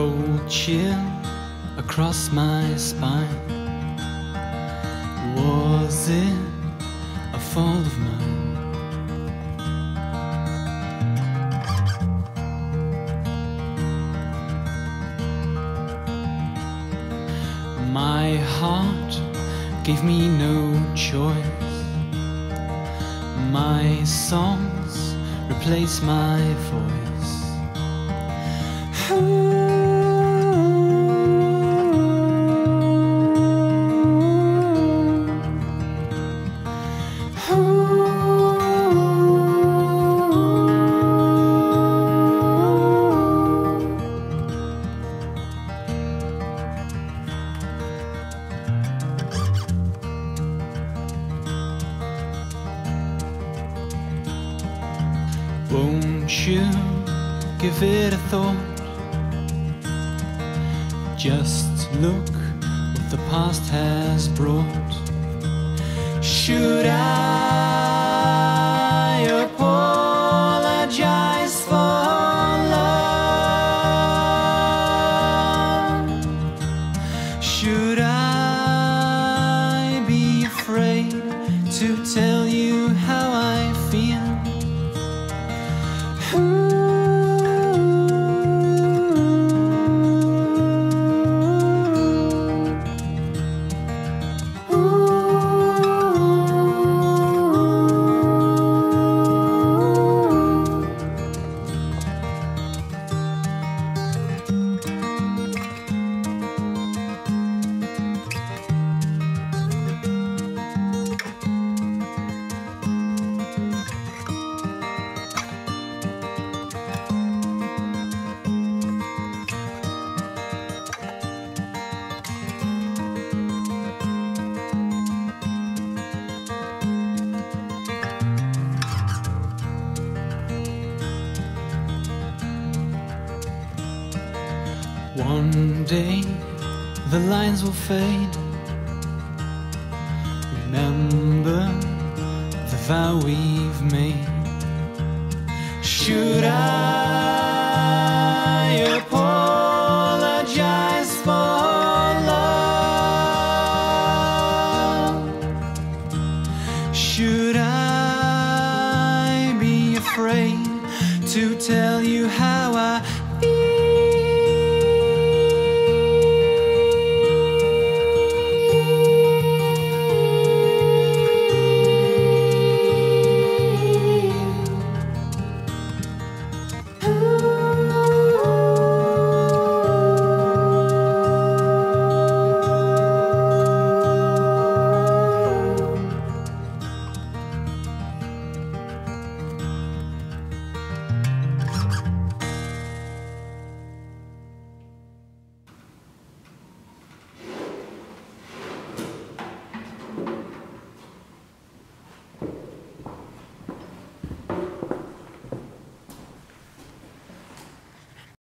cold chill across my spine. Was it a fault of mine? My heart gave me no choice. My songs replaced my voice. Won't you give it a thought? Just look what the past has brought. Should I apologize for love? Should I be afraid to tell you how I feel? One day the lines will fade. Remember the vow we've made. Should I